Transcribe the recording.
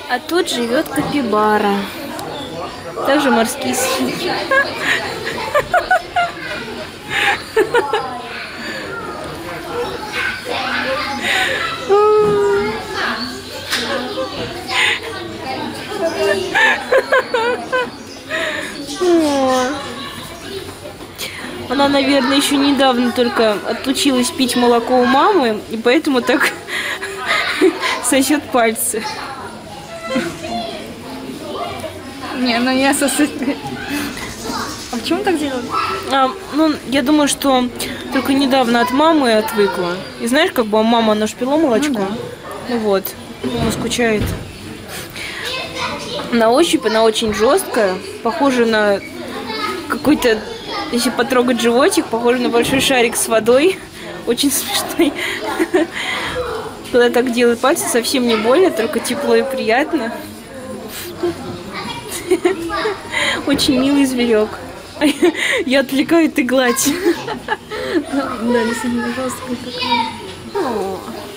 А тут живет капибара. Также морские свиньи. Она, наверное, еще недавно только отучилась пить молоко у мамы, и поэтому так сосет пальцы. Не, она не сосет. А почему так делают? Ну, я думаю, что только недавно от мамы отвыкла. И знаешь, как бы мама, она ж пила молочко. Ну, да. Ну вот, мама скучает. На ощупь она очень жесткая, похожа на какой-то, если потрогать животик, похоже на большой шарик с водой. Очень смешной. Когда так делают пальцы, совсем не больно, только тепло и приятно. Очень милый зверек. Я отвлекаю, ты гладь. Да, действительно, жесткая такая.